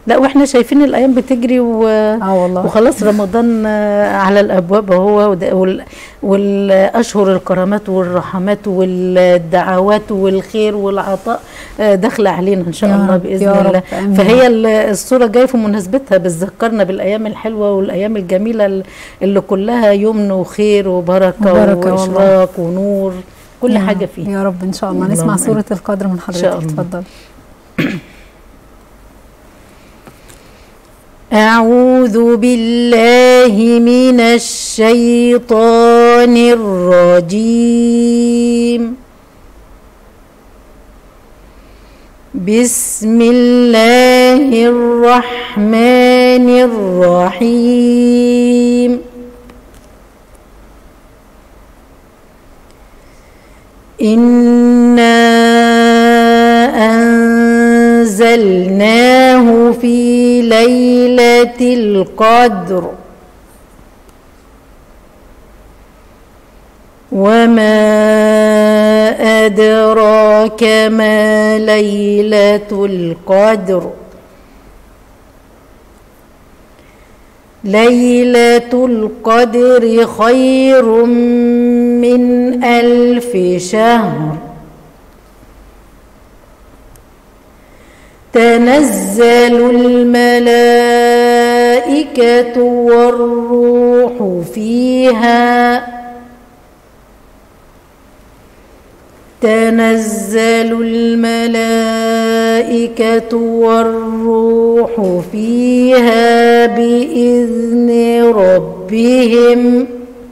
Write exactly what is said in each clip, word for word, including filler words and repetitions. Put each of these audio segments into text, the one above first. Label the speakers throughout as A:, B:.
A: لا واحنا شايفين الايام بتجري و...
B: اه والله
A: وخلاص رمضان على الابواب اهو، وال... والاشهر الكرامات والرحمات والدعوات والخير والعطاء داخله علينا ان شاء الله باذن الله. فهي الصوره جايه في مناسبتها بتذكرنا بالايام الحلوه والايام الجميله اللي كلها يمن وخير وبركه, وبركة واشراق والله. ونور كل حاجه فيه
B: يا رب ان شاء الله. نسمع سوره القدر من حضرتك، اتفضل.
A: أعوذ بالله من الشيطان الرجيم. بسم الله الرحمن الرحيم. إنا أنزلناه في ليلة القدر وما أدراك ما ليلة القدر. ليلة القدر خير من ألف شهر. تنزل الملائكة والروح فيها تنزل الملائكة والروح فيها بإذن ربهم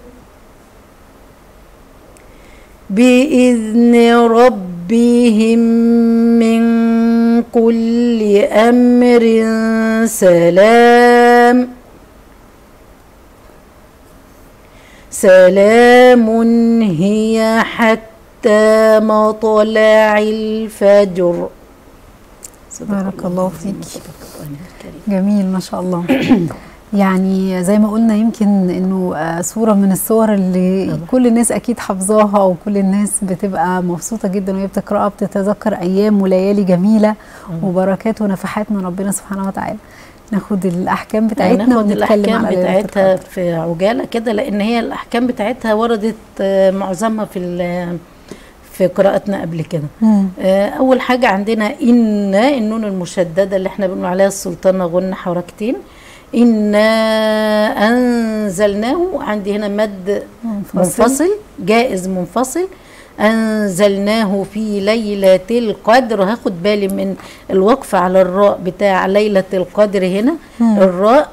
A: بإذن ربهم من كل أمر سلام سلام هي حتى مطلع الفجر.
B: بارك الله فيك. جميل ما شاء الله. يعني زي ما قلنا يمكن انه صورة من الصور اللي كل الناس اكيد حافظاها، وكل الناس بتبقى مبسوطة جدا وهي بتقرأها، بتتذكر ايام وليالي جميلة وبركات ونفحات من ربنا سبحانه وتعالى. ناخد الاحكام بتاعتنا
A: ناخد الاحكام بتاعتها في عجالة كده، لان هي الاحكام بتاعتها وردت معظمها في في قراءتنا قبل كده. اول حاجة عندنا ان النون المشددة اللي احنا بنقول عليها السلطانة غن حركتين. إنا أنزلناه، عندي هنا مد منفصل, منفصل جائز منفصل. أنزلناه في ليلة القدر. هاخد بالي من الوقف على الراء بتاع ليلة القدر هنا. مم. الراء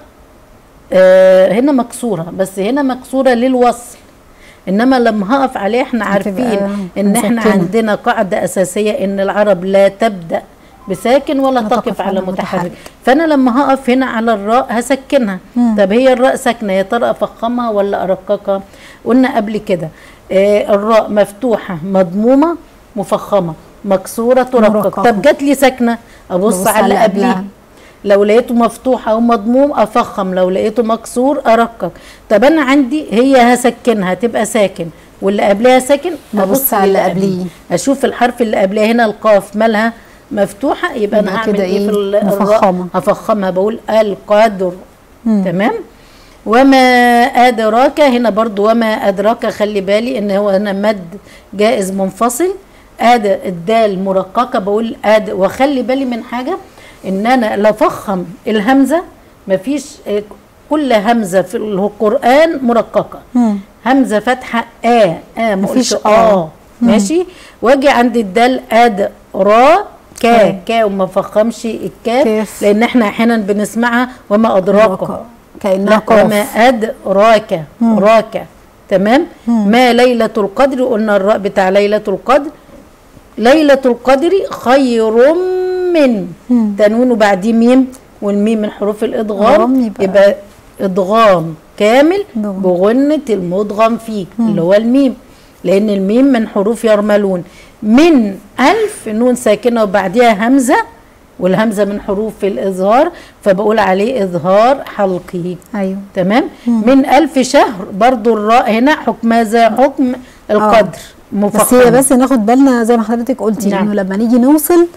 A: آه هنا مكسورة، بس هنا مكسورة للوصل، إنما لما هقف عليه احنا عارفين إن احنا عندنا قاعدة أساسية إن العرب لا تبدأ بساكن ولا تقف على متحرك. فانا لما هقف هنا على الراء هسكنها. مم. طب هي الراء ساكنه، يا ترى افخمها ولا ارققها؟ قلنا قبل كده آه الراء مفتوحه مضمومه مفخمه مكسوره ترقق. طب جات لي ساكنه ابص على اللي قبلها، لو لقيته مفتوح او مضموم افخم، لو لقيته مكسور ارقق. طب انا عندي هي هسكنها تبقى ساكن، واللي قبلها ساكن ابص على اللي قبليه، اشوف الحرف اللي قبلها. هنا القاف مالها مفتوحه، يبقى انا هعمل ايه في الراء؟ هفخمها، بقول القدر. تمام. وما ادراك، هنا برضو وما ادراك، خلي بالي ان هو هنا مد جائز منفصل. اد الدال مرققه، بقول اد. وخلي بالي من حاجه، ان انا لا افخم الهمزه، مفيش كل همزه في القران مرققه. مم. همزه فتحه ا ا مفيش اه ماشي. واجي عند الدال اد را كا كا، وما فخمش الكاف لان احنا احيانا بنسمعها وما ادراك كانها قاف. وما ادراك راك. تمام. مم. ما ليلة القدر، قلنا الراء بتاع ليلة القدر. ليلة القدر خير من مم. تنوين وبعديه ميم، والميم من حروف الادغام، يبقى, يبقى ادغام كامل دغم. بغنة المدغم فيه مم. اللي هو الميم، لان الميم من حروف يرملون. من ألف نون ساكنة وبعدها همزة، والهمزة من حروف الإظهار، فبقول عليه إظهار حلقي. أيوه. تمام. مم. من ألف شهر، برضو الراء هنا حكمها زي حكم القدر.
B: مفخم. بس هي بس ناخد بالنا زي ما حضرتك قلتي، نعم. إنه لما نيجي نوصل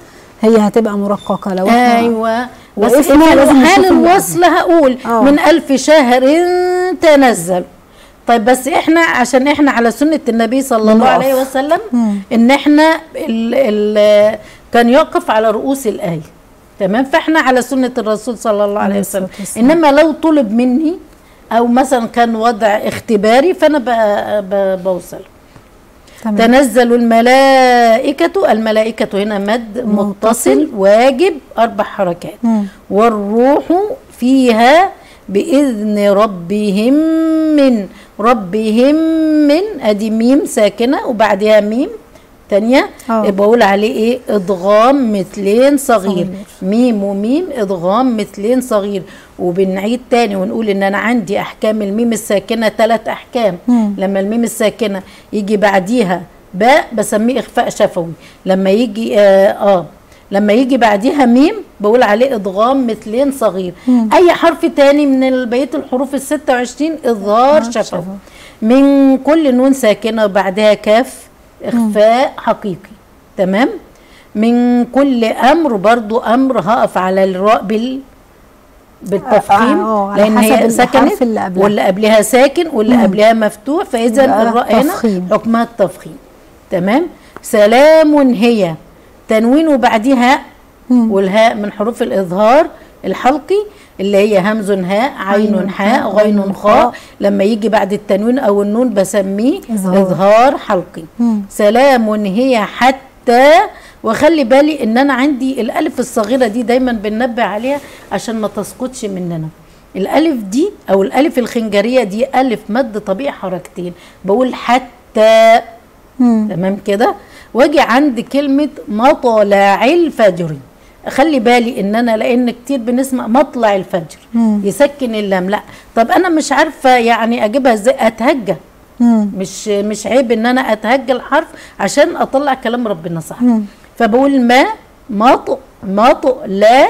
B: هي هتبقى مرققه لو احنا
A: ايوه بس
B: وقفنا
A: في
B: لازم
A: حال
B: نشوف اللي
A: الوصل هقول
B: آه.
A: من ألف شهر تنزل. طيب بس احنا عشان احنا على سنة النبي صلى الله
B: بنقف.
A: عليه وسلم
B: مم.
A: ان احنا ال ال كان يقف على رؤوس الآية، تمام؟ فاحنا على سنة الرسول صلى الله عليه وسلم. انما لو طلب مني او مثلا كان وضع اختباري فانا ب- ب- بوصل.
B: تمام.
A: تنزل الملائكة، الملائكة هنا مد متصل واجب أربع حركات.
B: مم.
A: والروح فيها بإذن ربهم من ربهم من أدي ميم ساكنة وبعدها ميم تانية
B: آه.
A: بقول عليه إيه؟ إضغام مثلين صغير.
B: صغير.
A: ميم وميم إضغام مثلين صغير. وبنعيد تاني ونقول إن أنا عندي أحكام الميم الساكنة ثلاث أحكام.
B: مم.
A: لما الميم الساكنة يجي بعديها باء بسميه إخفاء شفوي. لما يجي آه, آه لما يجي بعديها ميم بقول عليه إضغام مثلين صغير.
B: مم.
A: أي حرف تاني من بقية الحروف الستة وعشرين إظهار
B: آه،
A: شفوي.
B: شفوي.
A: من كل نون ساكنة وبعدها كاف إخفاء حقيقي، تمام؟ من كل أمر برضو أمر هقف على الراء بال بالتفخيم
B: آه، على
A: لأن
B: حسب
A: هي
B: الحرف
A: سكنت
B: اللي قبلها.
A: واللي قبلها ساكن واللي
B: مم.
A: قبلها مفتوح، فإذا
B: يبقى
A: الراء هنا
B: تفخيم.
A: حكمها التفخيم، تمام؟ سلام هي تنوين وبعدها
B: مم.
A: والهاء من حروف الإظهار الحلقي اللي هي همز هاء عين
B: عين
A: حاء
B: حاء
A: غين
B: غين
A: خاء.
B: خاء.
A: لما يجي بعد التنوين أو النون بسميه
B: إظهار.
A: إظهار حلقي.
B: مم.
A: سلام هي حتى، وخلي بالي ان انا عندي الالف الصغيره دي دايما بننبه عليها عشان ما تسقطش مننا. الالف دي او الالف الخنجريه دي الف مد طبيعي حركتين، بقول حتى،
B: مم.
A: تمام كده؟ واجي عند كلمه مطلع الفجر، خلي بالي ان انا لان كتير بنسمع مطلع الفجر
B: مم.
A: يسكن اللام، لا طب انا مش عارفه يعني اجيبها ازاي، اتهجى.
B: مم.
A: مش مش عيب ان انا اتهجى الحرف عشان اطلع كلام ربنا صح.
B: مم.
A: فبقول ما مط مط لا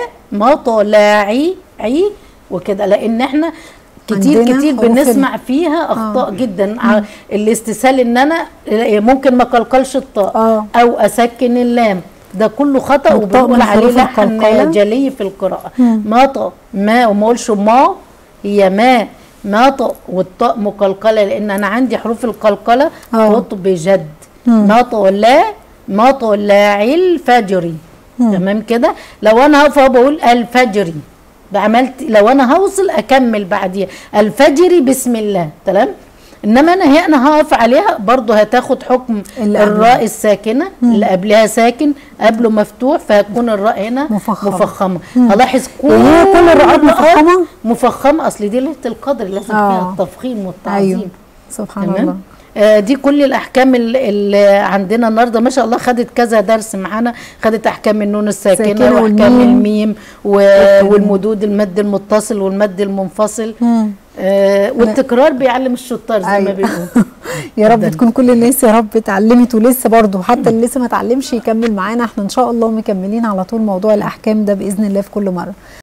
A: مطلعي عي وكده، لان احنا كتير
B: عندنا
A: كتير
B: حروف
A: بنسمع فيها اخطاء
B: آه.
A: جدا. ع- الاستسهال ان انا ممكن ما قلقلش الطاء
B: آه.
A: او اسكن اللام، ده كله خطا
B: والطاء
A: وبنقول
B: من
A: عليه
B: حروف
A: لحن
B: القلقلة.
A: جلي في القراءه.
B: مم.
A: مط ما وما اقولش ما، هي ما مط والطاء مقلقله لان انا عندي حروف القلقله
B: آه.
A: قطب جد.
B: مم.
A: مطلع مطلع الفجر، تمام كده؟ لو انا هقف أهو بقول الفجري عملت، لو انا هوصل اكمل بعديها الفجري بسم الله، تمام؟ انما انا هي انا هقف عليها برضو هتاخد حكم
B: اللي قبلها.
A: الراء الساكنه اللي قبلها ساكن قبله مفتوح، فهتكون الراء هنا
B: مفخمة.
A: مفخمه. هلاحظ كل
B: وهي كل الراءات مفخمة؟
A: مفخمه، اصل دي ليله القدر لازم
B: آه.
A: فيها التفخيم والتعظيم.
B: أيوه سبحان
A: تمام؟
B: الله.
A: آه دي كل الاحكام اللي, اللي عندنا النهارده ما شاء الله. خدت كذا درس معانا، خدت احكام النون الساكنه
B: ساكنة
A: واحكام
B: والميم.
A: الميم و... والمدود المد المتصل والمد المنفصل.
B: مم.
A: آه والتكرار بيعلم الشطار زي
B: أيوة.
A: ما بيقولوا.
B: يا رب تكون كل الناس يا رب اتعلمت، ولسه برضه حتى اللي لسه ما اتعلمش يكمل معانا، احنا ان شاء الله مكملين على طول موضوع الاحكام ده باذن الله في كل مره.